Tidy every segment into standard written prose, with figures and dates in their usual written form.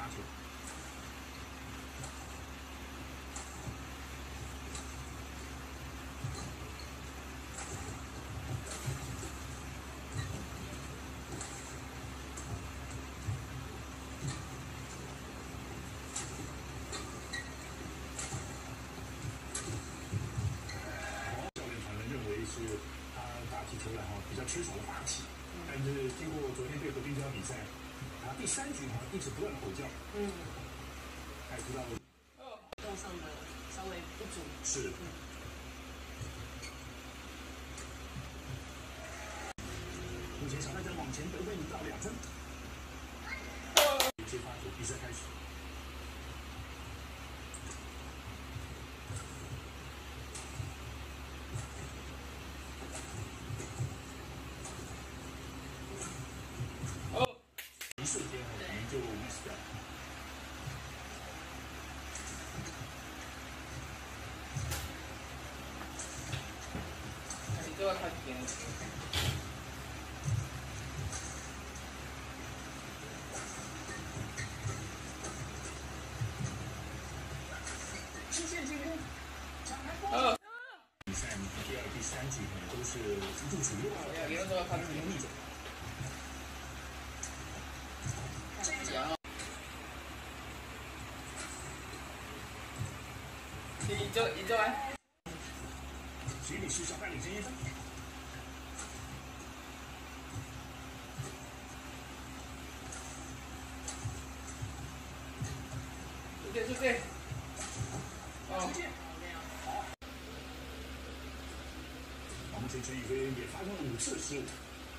球。教练团认为是他打起球来比较缺少了霸气，但是经过昨天对河滨江比赛，他第3局一直不断吼叫，他也知道动上的稍微不足。 是。目前小戴在往前得分1到2分。接发球，比赛开始。一瞬间可能就 miss 掉。 你就要看天。 出现进攻，抢开波。比赛第2、第3局都是入主右后， 也就是说他是逆转。 一就来。 徐女士小戴领先1分。 对。 出界。好。目前陈宇飞也发生了5次失误。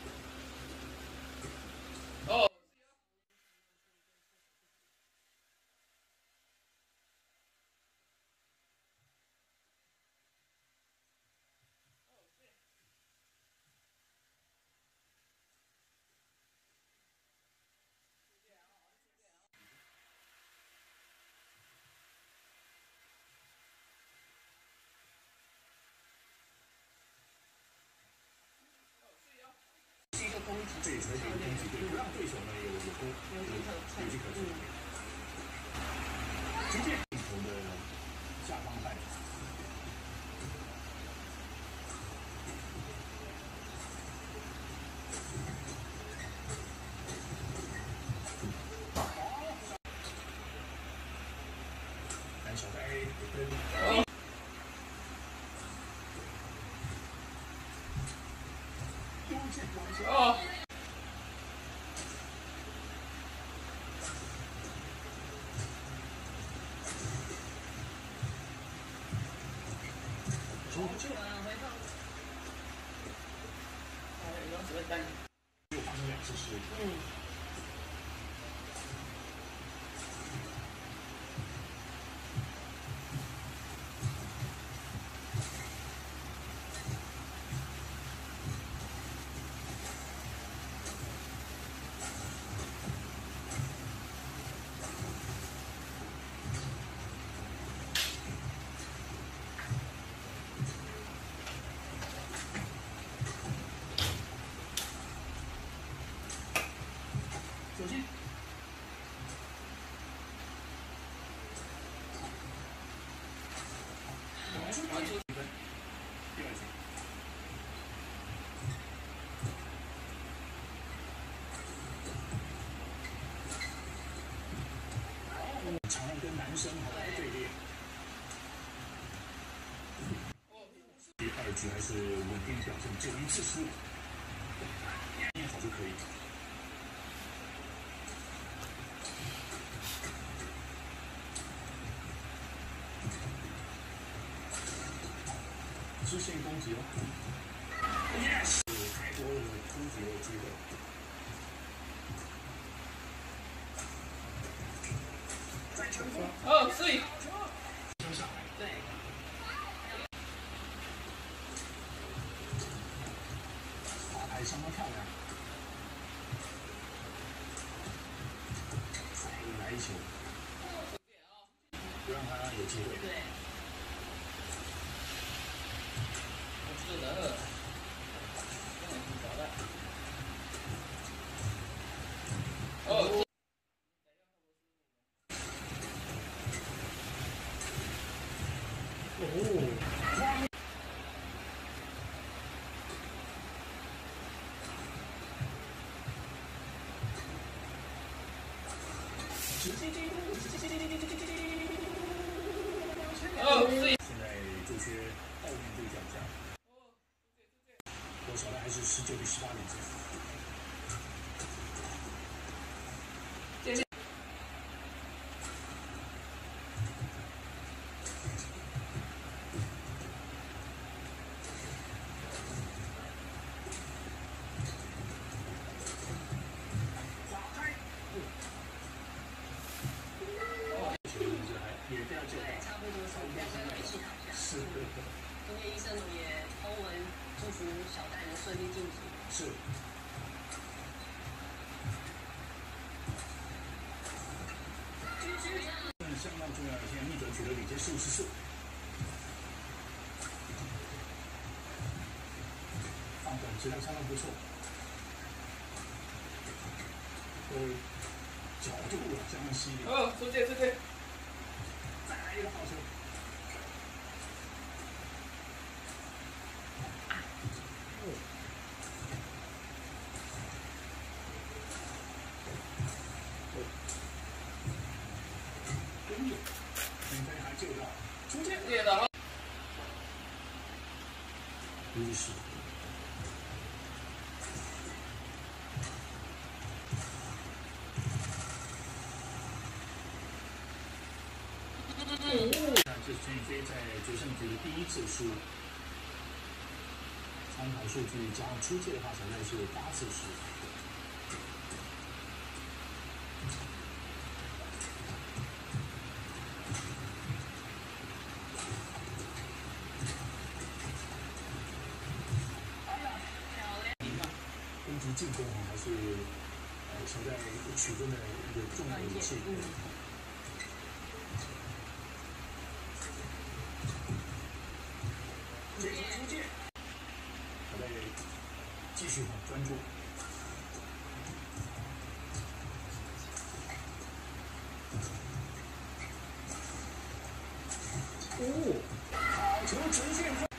这也才是攻击，对，不让对手呢有机可乘。直接球的下方带。但小戴跟又发生2次失误。首先，完出1分，第2球。常跟男生来对练。第2局还是稳定表现，只有1次失误，念好就可以。支线攻击，yes， 太多的突击的机会。再成功。 所以。 升上来。 对。 滑台相当漂亮。再来1球，不让他有机会。 对。 是的。 哦，是。 现在就缺奥运队奖项。我小的还是19比18领先。 今天医生也通文祝福小戴能顺利晋级。 是。相当重要的，现在逆转取得领先15-14。放短质量相当不错。角度相当犀利。 哦，出界。 再来一个好球。 出界了。 无视。这是陈宇飞在决胜局的第一次输。参考数据加上出界的话，小戴是8次输。攻击进攻还是小戴取分的一个重要武器。这个出界，小戴继续专注。好球直线分。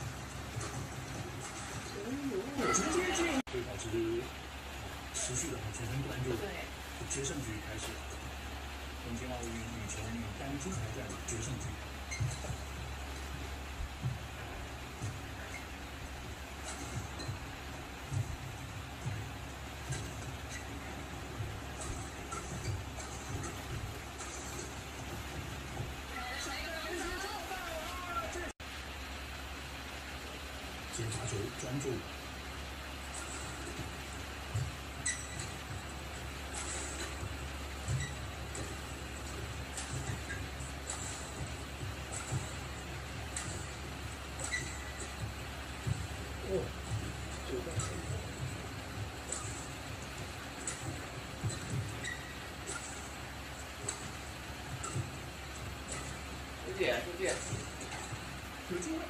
直接进，会保持持续的全神贯注。 对， 决胜局开始，东京奥运羽球女单金牌战决胜局。检查球，专注。 出界。 有机会。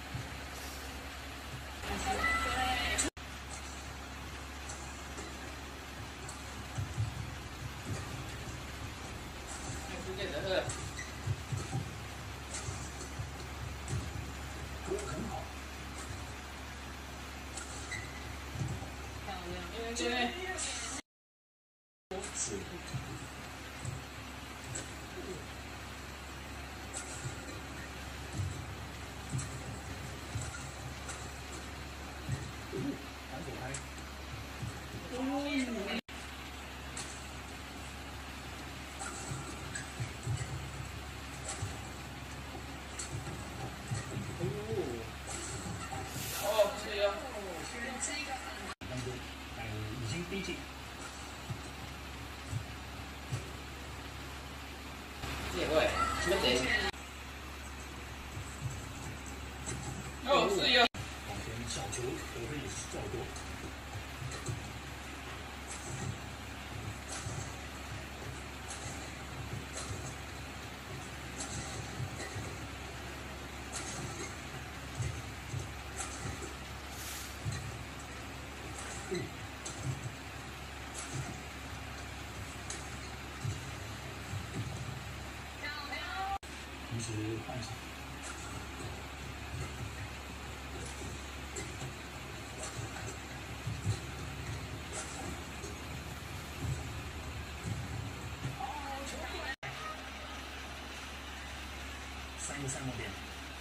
出界的。 很好。 漂亮。 对。 是。反手拍。 哦，是呀。 当中，已经逼近。 这位，什么贼？哦，是呀。 往前小球得分也是较多。同时换场。好球！ 个赛末点。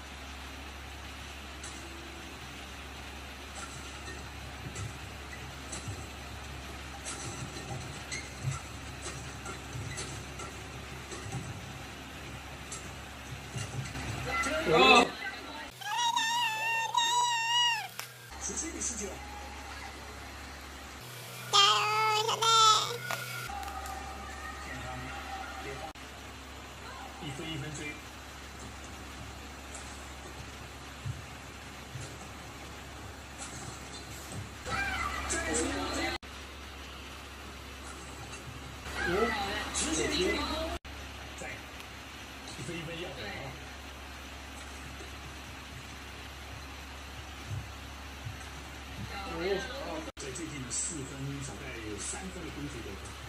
哦， 17比19。健康别放，1分1分追。直线进攻，在1分1分要的啊。在最近的4分，小概有3分的攻击得分。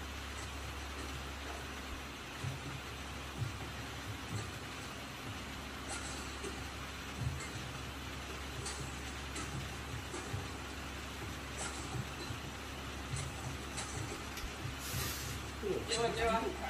接吧接吧。